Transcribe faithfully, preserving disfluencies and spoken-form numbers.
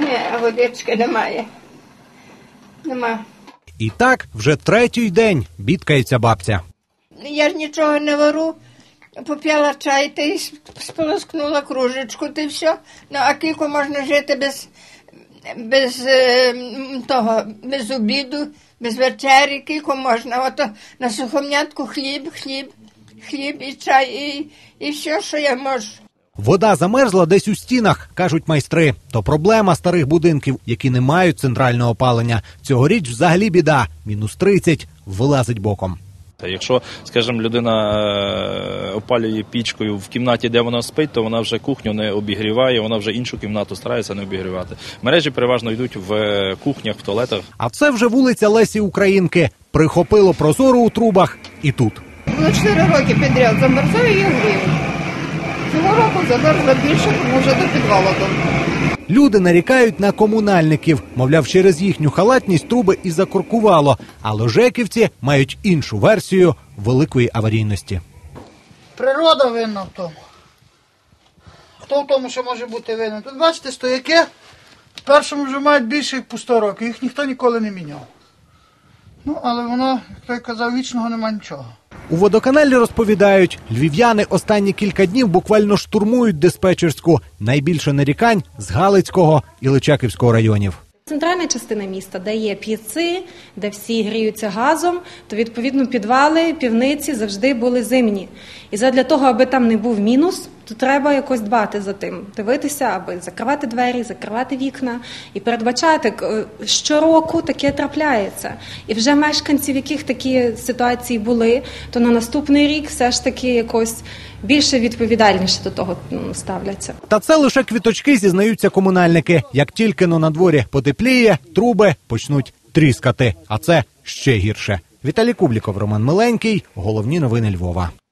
Ні, а водички немає. Нема. І так вже третій день бідкається бабця. Я ж нічого не вару. Поп'яла чай, та й сполоскнула кружечку, та й все. Ну, а кілько можна жити без, без е, того, без обіду, без вечері, кілько можна. Ото на сухом'ятку хліб, хліб, хліб і чай, і, і все, що я можу. Вода замерзла десь у стінах, кажуть майстри. То проблема старих будинків, які не мають центрального опалення. Цьогоріч взагалі біда. Мінус тридцять, вилазить боком. Якщо, скажімо, людина опалює пічкою в кімнаті, де вона спить, то вона вже кухню не обігріває, вона вже іншу кімнату старається не обігрівати. Мережі переважно йдуть в кухнях, в туалетах. А це вже вулиця Лесі Українки. Прихопило прозору у трубах і тут. Було чотири роки підряд, замерзаю і грію. Цього року замерзла більше, тому вже до підвалу. Люди нарікають на комунальників. Мовляв, через їхню халатність труби і закуркувало. Але жеківці мають іншу версію великої аварійності. Природа винна в тому. Хто в тому, що може бути винен? Тут, бачите, стояки в першому вже мають більше як по сто років. Їх ніхто ніколи не міняв. Ну, але воно, як той казав, вічного нема нічого. У водоканалі розповідають, львів'яни останні кілька днів буквально штурмують диспетчерську. Найбільше нарікань з Галицького і Личаківського районів. Центральна частина міста, де є п'єци, де всі гріються газом, то, відповідно, підвали, півниці завжди були зимні. І задля того, аби там не був мінус, то треба якось дбати за тим, дивитися, аби закривати двері, закривати вікна і передбачати. Щороку таке трапляється. І вже мешканці, в яких такі ситуації були, то на наступний рік все ж таки якось більше відповідальніше до того ставляться. Та це лише квіточки, зізнаються комунальники. Як тільки но на дворі потепліє, труби почнуть тріскати. А це ще гірше. Віталій Кубліков, Роман Миленький. Головні новини Львова.